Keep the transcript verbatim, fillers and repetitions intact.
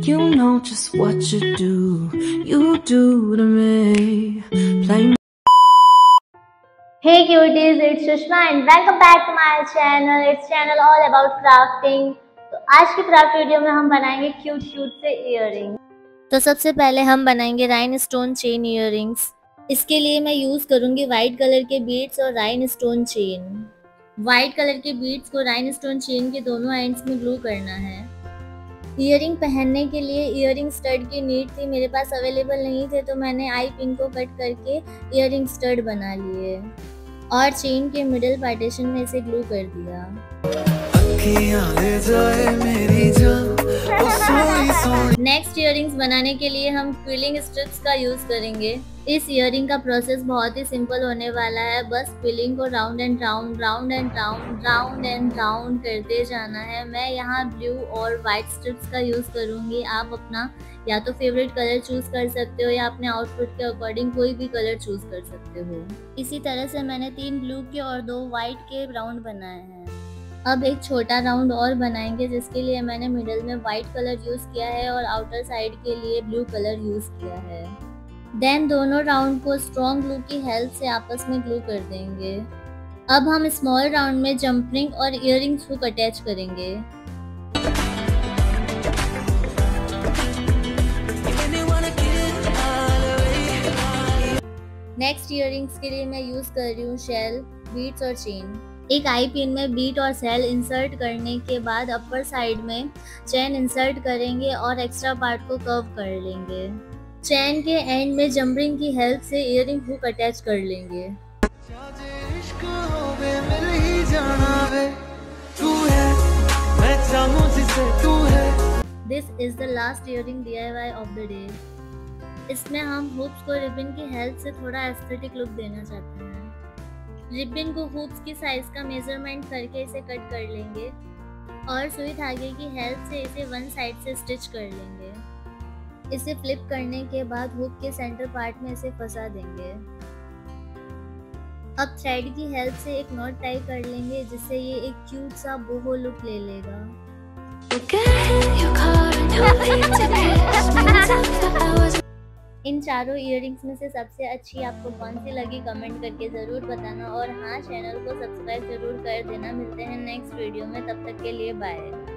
You know just what you do, you do to me. Play me. Hey cuties, it's Sushma and welcome back to my channel. It's channel all about crafting. तो आज की craft video में हम बनाएंगे cute cute से earring. तो सबसे पहले हम बनाएंगे राइन स्टोन चेन इयररिंग्स। इसके लिए मैं यूज़ करूंगी वाइट कलर के बीड्स और rhinestone chain. White colour के बीड्स को राइन स्टोन चेन के दोनों एंड्स में ग्लू करना है। इयररिंग पहनने के लिए इयररिंग स्टड की नीड थी, मेरे पास अवेलेबल नहीं थे, तो मैंने आई पिन को कट करके इयररिंग स्टड बना लिए और चेन के मिडिल पार्टीशन में इसे ग्लू कर दिया। नेक्स्ट इयररिंग्स बनाने के लिए हम क्विलिंग स्ट्रिप्स का यूज करेंगे। इस इयररिंग का प्रोसेस बहुत ही सिंपल होने वाला है। बस क्विलिंग को round and round round and round round and round करते जाना है। मैं यहाँ ब्लू और वाइट स्ट्रिप्स का यूज करूँगी। आप अपना या तो फेवरेट कलर चूज कर सकते हो या अपने आउटफिट के अकॉर्डिंग कोई भी कलर चूज कर सकते हो। इसी तरह से मैंने तीन ब्लू के और दो वाइट के राउंड बनाए हैं। अब एक छोटा राउंड और बनाएंगे, जिसके लिए मैंने मिडल में वाइट कलर यूज किया है और आउटर साइड के लिए ब्लू कलर यूज किया है। देन दोनों राउंड को स्ट्रॉन्ग ग्लू की हेल्प से आपस में ग्लू कर देंगे। अब हम स्मॉल राउंड में जंपरिंग और इयररिंग्स हुक अटैच करेंगे। नेक्स्ट इयररिंग्स के लिए मैं यूज कर रही हूँ शेल, बीड्स और चेन। एक आई पिन में बीट और सेल इंसर्ट करने के बाद अपर साइड में चेन इंसर्ट करेंगे और एक्स्ट्रा पार्ट को कर्व कर लेंगे। चेन के एंड में जंपरिंग की हेल्प से इयररिंग हुक अटैच कर लेंगे। This is the last earring D I Y of the day. इसमें हम हुक्स को रिबन की हेल्प से थोड़ा एस्थेटिक लुक देना चाहते हैं। रिबन को हुक्स की साइज का मेजरमेंट करके इसे कट कर लेंगे और सुई धागे की हेल्प से इसे वन साइड से स्टिच कर लेंगे। इसे फ्लिप करने के बाद हुक के सेंटर पार्ट में इसे फंसा देंगे। अब थ्रेड की हेल्प से एक नॉट टाई कर लेंगे, जिससे ये एक क्यूट सा बोहो लुक ले लेगा। इन चारों इयररिंग्स में से सबसे अच्छी आपको कौन सी लगी कमेंट करके ज़रूर बताना और हाँ, चैनल को सब्सक्राइब जरूर कर देना। मिलते हैं नेक्स्ट वीडियो में, तब तक के लिए बाय।